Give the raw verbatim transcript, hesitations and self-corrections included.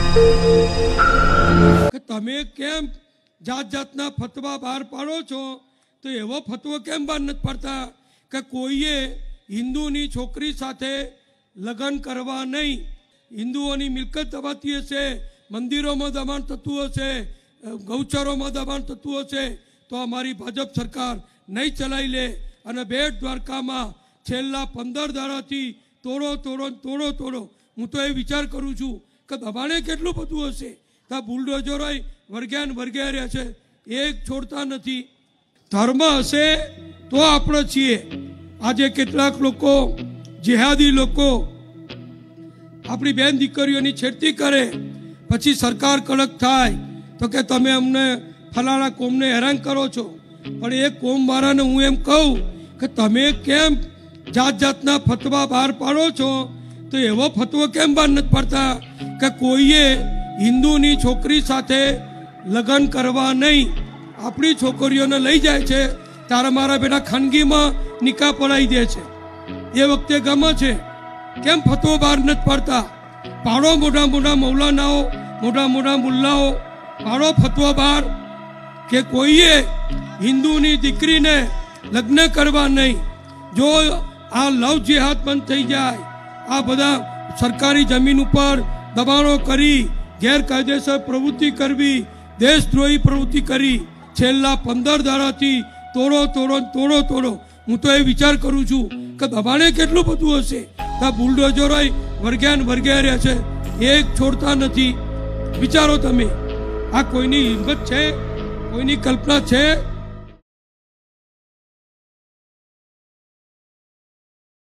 તમે કેમ જાત જાતના ફતવા બહાર પાડો છો, તો એવો ફતવો કેમ બહાર નથી પાડતા કે કોઈએ હિન્દુની છોકરી સાથે લગ્ન કરવા નહીં, હિન્દુઓની મિલકત દબાતી હશે, મંદિરોમાં દબાણ થતું હશે, ગૌચરોમાં દબાણ થતું હશે, તો અમારી ભાજપ સરકાર નહીં ચલાવી લે। અને બેટ દ્વારકામાં છેલ્લા પંદર દાડાથી તોડો તોડો તોડો તોડો હું તો એ વિચાર કરું છું કે દબાણે કેટલું બધું હશે। તો બુલડોઝરો વર્ગ્યા વર્ગ્યા રહ્યા છે, એક છોડતા નથી। ધર્મ હશે તો આપણે છીએ। આજે કેટલાક લોકો જેહાદી લોકો આપણી બેન દીકરીઓની છેડતી કરે, પછી સરકાર કડક થાય તો કે તમે અમને ફલાણા કોમને હેરાન કરો છો। પણ એ કોમ વાળાને હું એમ કહું કે તમે કેમ જાત જાતના ફતવા બહાર પાડો છો, તો એવો ફતવો કેમ બહાર નથી પાડતા કે કોઈએ હિન્દુની છોકરી સાથે લગ્ન કરવા નહીં, આપણી છોકરીઓને લઈ જાય છે ત્યારે મારા બેટા ખાનગીમાં નિકાહ પડાવી દે છે। એ વખતે ગમે છે, કેમ ફતવો બહાર નથી પાડતા? પાડો મોટા મોટા મૌલાનાઓ, મોટા મોટા મુલ્લાઓ, પાડો ફતવો બહાર કે કોઈએ હિન્દુની દીકરીને લગ્ન કરવા નહીં। જો આ લવ જેહાદ બંધ થઈ જાય, આ બધા સરકારી જમીન ઉપર દબાણો કરી ગેરકાયદેસર પ્રવૃત્તિ કરવી, દેશદ્રોહી પ્રવૃત્તિ કરી, છેલ્લા પંદર દાડાથી તોડો તોડો તોડો તોડો હું તો એ વિચાર કરું છું કે દબાણે કેટલું બધું હશે। તો બુલડોઝરો વર્ગ્યા વર્ગ્યા રહ્યા છે, એક છોડતા નથી। વિચારો તમે, આ કોઈની હિંમત છે? કોઈની કલ્પના છે?